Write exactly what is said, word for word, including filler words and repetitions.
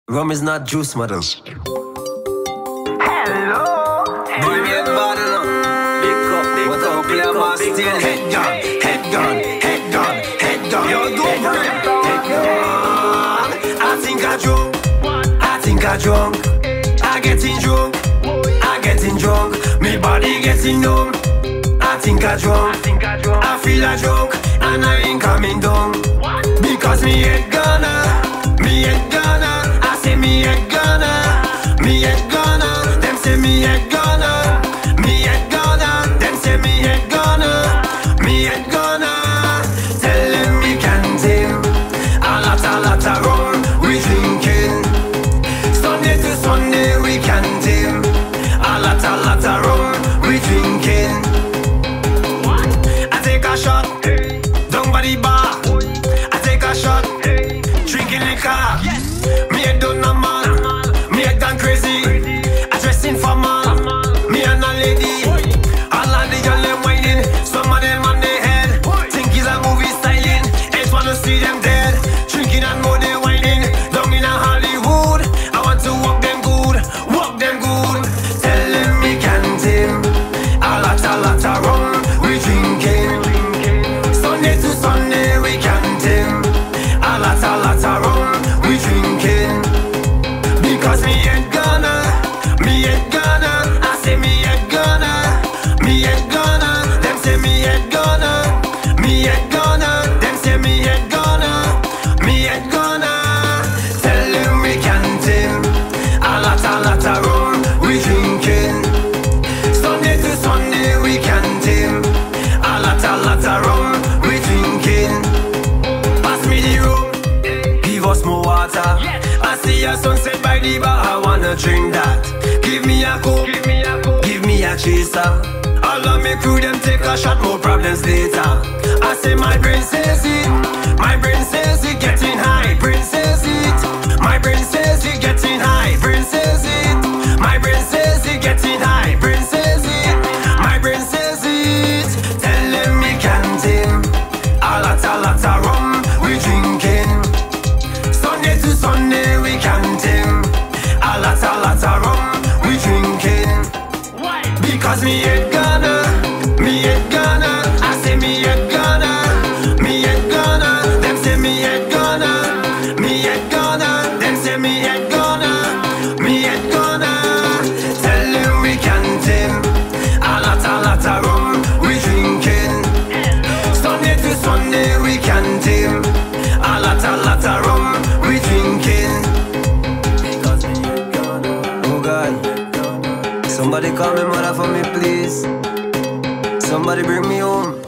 Rum is not juice, madam. Hello. Boy, me head bad enough. Big up, big what up, big up, big up. Head gun, head gun, head gun, head gun. Yo, don't bring head gun. I think I drunk. I think I drunk. I getting drunk. I getting drunk. Me body getting numb. I think I drunk. I feel I drunk, and I ain't coming down. Because me head gunna, me head gunna. I say me head gunna, me head gunna. Them say me head gunna, me head gunna. Them say me head gunna, me head gunna. Tell them we can't him. A lot, a lot of rum we drinking. Sunday to Sunday we can't him. A lot, a lot of rum we drinking. I take a shot, down by the bar. I take a shot, drinking liquor. Me head done a man, me head gone crazy. I dressing for man, me and a lady. All of the girls them whining, some of them on their head. Think it's a movie styling, ain't wanna see them dead. Drinking and more they whining, down in a Hollywood. I want to walk them good, walk them good. Tell them me can't him. A lot, a lot of rum we drinking. Sunday to Sunday we can't him. A lot, a lot of rum we drinking. Because me head gunna, me head gunna. I say me head gunna, me head gunna. Them say me head gunna, me head gunna. Them say me head gunna, me head gunna. Tell them we can't him. A lot, a lot of rum we drinking. Sunday to Sunday we can't him. A lot, a lot of rum we drinking. Pass me the rum, give us more water. I see a sunset by the bar, I wanna drink that. Give me a coke, give me a coke, give me a chaser. All of me crew them take a shot, more problems later. I say my brain says it, my brain says it, getting high. Brain says it, my brain says it, getting high. Brain says it, my brain says it, getting high. Brain says it, my brain says it. Tell them me can't him. A lot, a lot of rum we drinking. Sunday to Sunday we can't him. A lot, a lot of rum we drinking. Because me head gunna, me head gunna. I say me head gunna, me head gunna. Them say me head gunna, me head gunna. Them say me head gunna, me head gunna. Tell them we can't him. A lot, a lot of rum we drinking. Sunday to Sunday we can't him. A lot, a lot of rum we drinking. Because me head gunna. Oh God, somebody call me mother for me, please. Somebody bring me home.